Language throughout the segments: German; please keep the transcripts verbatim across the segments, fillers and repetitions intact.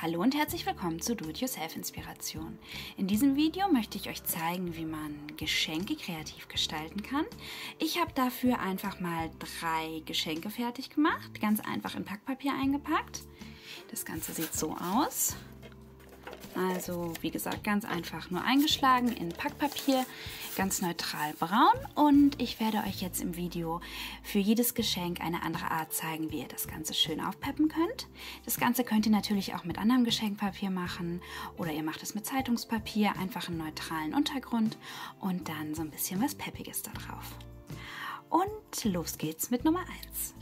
Hallo und herzlich willkommen zu Do-it-yourself-Inspiration. In diesem Video möchte ich euch zeigen, wie man Geschenke kreativ gestalten kann. Ich habe dafür einfach mal drei Geschenke fertig gemacht, ganz einfach in Packpapier eingepackt. Das Ganze sieht so aus. Also wie gesagt, ganz einfach nur eingeschlagen in Packpapier, ganz neutral braun, und ich werde euch jetzt im Video für jedes Geschenk eine andere Art zeigen, wie ihr das Ganze schön aufpeppen könnt. Das Ganze könnt ihr natürlich auch mit anderem Geschenkpapier machen oder ihr macht es mit Zeitungspapier, einfach einen neutralen Untergrund und dann so ein bisschen was Peppiges da drauf. Und los geht's mit Nummer eins.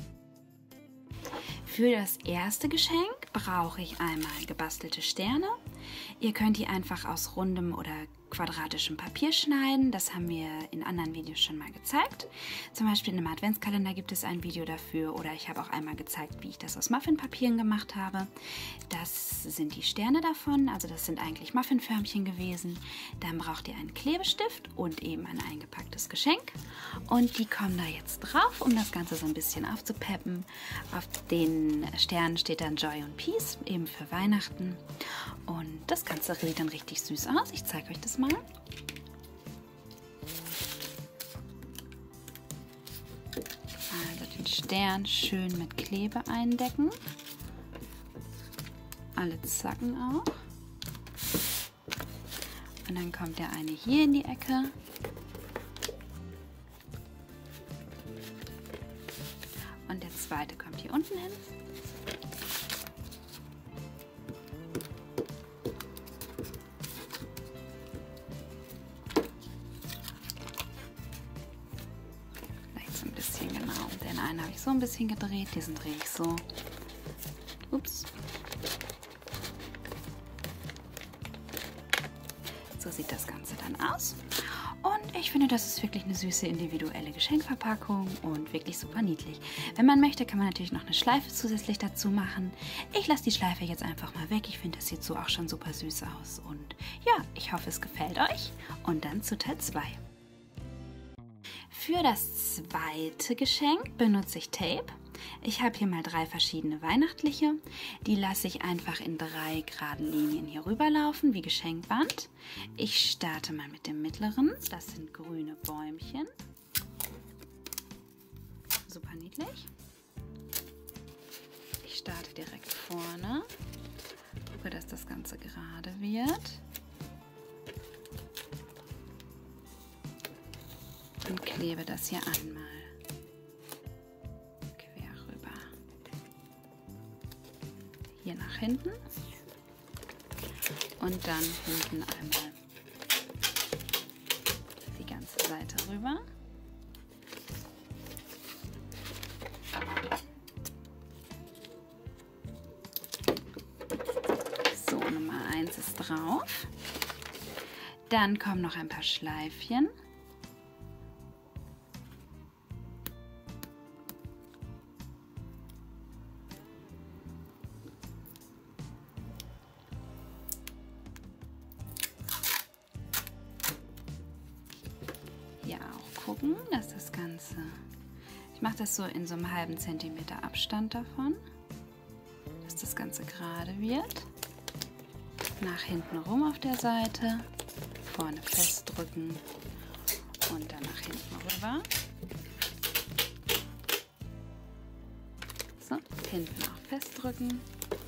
Für das erste Geschenk brauche ich einmal gebastelte Sterne. Ihr könnt die einfach aus rundem oder quadratischem Papier schneiden. Das haben wir in anderen Videos schon mal gezeigt. Zum Beispiel in einem Adventskalender gibt es ein Video dafür, oder ich habe auch einmal gezeigt, wie ich das aus Muffinpapieren gemacht habe. Das sind die Sterne davon, also das sind eigentlich Muffinförmchen gewesen. Dann braucht ihr einen Klebestift und eben ein eingepacktes Geschenk. Und die kommen da jetzt drauf, um das Ganze so ein bisschen aufzupeppen. Auf den Sternen steht dann Joy und Peace, eben für Weihnachten. Und das Ganze sieht dann richtig süß aus. Ich zeige euch das mal. Also den Stern schön mit Klebe eindecken. Alle Zacken auch. Und dann kommt der eine hier in die Ecke. Und der zweite kommt hier unten hin. Ein bisschen genau. Den einen habe ich so ein bisschen gedreht, diesen drehe ich so. Ups. So sieht das Ganze dann aus. Und ich finde, das ist wirklich eine süße individuelle Geschenkverpackung und wirklich super niedlich. Wenn man möchte, kann man natürlich noch eine Schleife zusätzlich dazu machen. Ich lasse die Schleife jetzt einfach mal weg. Ich finde, das sieht so auch schon super süß aus. Und ja, ich hoffe, es gefällt euch. Und dann zu Teil zwei. Für das zweite Geschenk benutze ich Tape. Ich habe hier mal drei verschiedene weihnachtliche. Die lasse ich einfach in drei geraden Linien hier rüberlaufen, wie Geschenkwand. Ich starte mal mit dem mittleren. Das sind grüne Bäumchen. Super niedlich. Ich starte direkt vorne. Gucke, dass das Ganze gerade wird. Und klebe das hier einmal quer rüber. Hier nach hinten. Und dann hinten einmal die ganze Seite rüber. So, Nummer eins ist drauf. Dann kommen noch ein paar Schleifchen. Ja, auch gucken, dass das Ganze, ich mache das so in so einem halben Zentimeter Abstand davon, dass das Ganze gerade wird. Nach hinten rum auf der Seite, vorne festdrücken und dann nach hinten rüber. So, hinten auch festdrücken.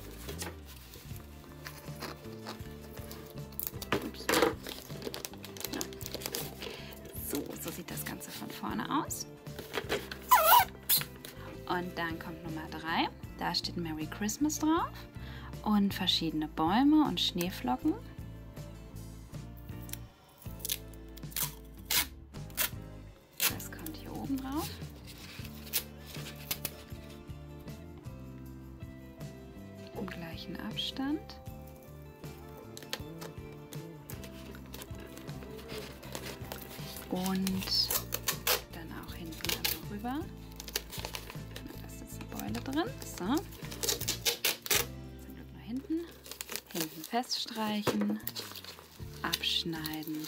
So sieht das Ganze von vorne aus. Und dann kommt Nummer drei. Da steht Merry Christmas drauf. Und verschiedene Bäume und Schneeflocken. Das kommt hier oben drauf. Im gleichen Abstand. Und dann auch hinten einmal rüber. Da ist jetzt eine Beule drin. So. Zum Glück nur hinten. Hinten feststreichen. Abschneiden.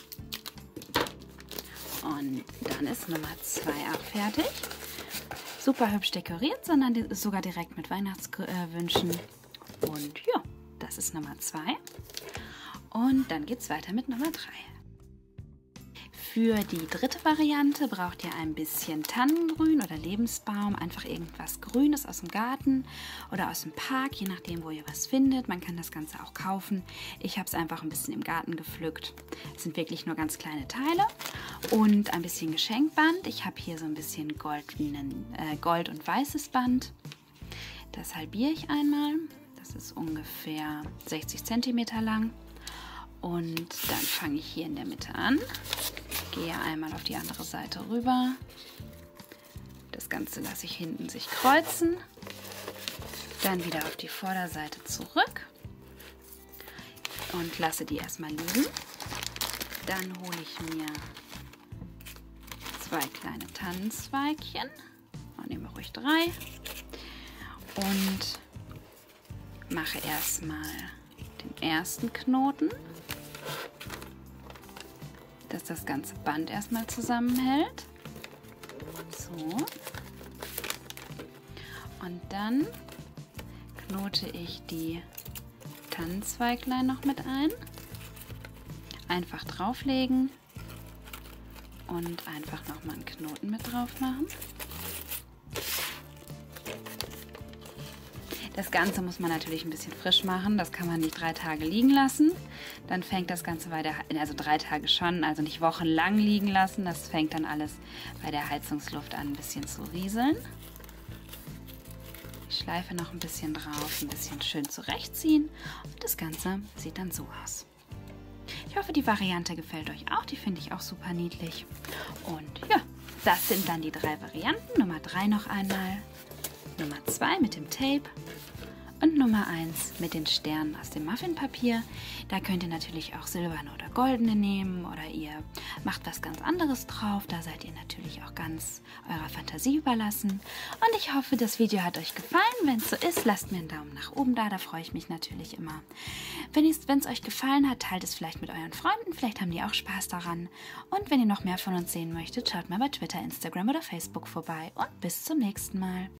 Und dann ist Nummer zwei auch fertig. Super hübsch dekoriert, sondern sogar direkt mit Weihnachtswünschen. Und ja, das ist Nummer zwei. Und dann geht es weiter mit Nummer drei. Für die dritte Variante braucht ihr ein bisschen Tannengrün oder Lebensbaum, einfach irgendwas Grünes aus dem Garten oder aus dem Park, je nachdem, wo ihr was findet. Man kann das Ganze auch kaufen. Ich habe es einfach ein bisschen im Garten gepflückt. Es sind wirklich nur ganz kleine Teile und ein bisschen Geschenkband. Ich habe hier so ein bisschen goldenen, äh, Gold- und weißes Band. Das halbiere ich einmal. Das ist ungefähr sechzig Zentimeter lang. Und dann fange ich hier in der Mitte an. Gehe einmal auf die andere Seite rüber. Das Ganze lasse ich hinten sich kreuzen. Dann wieder auf die Vorderseite zurück. Und lasse die erstmal liegen. Dann hole ich mir zwei kleine Tannenzweigchen. Nehmen wir ruhig drei. Und mache erstmal den ersten Knoten, dass das ganze Band erstmal zusammenhält. So. Und dann knote ich die Tannenzweiglein noch mit ein. Einfach drauflegen und einfach nochmal einen Knoten mit drauf machen. Das Ganze muss man natürlich ein bisschen frisch machen, das kann man nicht drei Tage liegen lassen. Dann fängt das Ganze bei der, also drei Tage schon, also nicht wochenlang liegen lassen. Das fängt dann alles bei der Heizungsluft an, ein bisschen zu rieseln. Ich schleife noch ein bisschen drauf, ein bisschen schön zurechtziehen und das Ganze sieht dann so aus. Ich hoffe, die Variante gefällt euch auch, die finde ich auch super niedlich. Und ja, das sind dann die drei Varianten. Nummer drei noch einmal, Nummer zwei mit dem Tape. Und Nummer eins mit den Sternen aus dem Muffinpapier. Da könnt ihr natürlich auch silberne oder goldene nehmen oder ihr macht was ganz anderes drauf. Da seid ihr natürlich auch ganz eurer Fantasie überlassen. Und ich hoffe, das Video hat euch gefallen. Wenn es so ist, lasst mir einen Daumen nach oben da. Da freue ich mich natürlich immer. Wenn es euch gefallen hat, teilt es vielleicht mit euren Freunden. Vielleicht haben die auch Spaß daran. Und wenn ihr noch mehr von uns sehen möchtet, schaut mal bei Twitter, Instagram oder Facebook vorbei. Und bis zum nächsten Mal.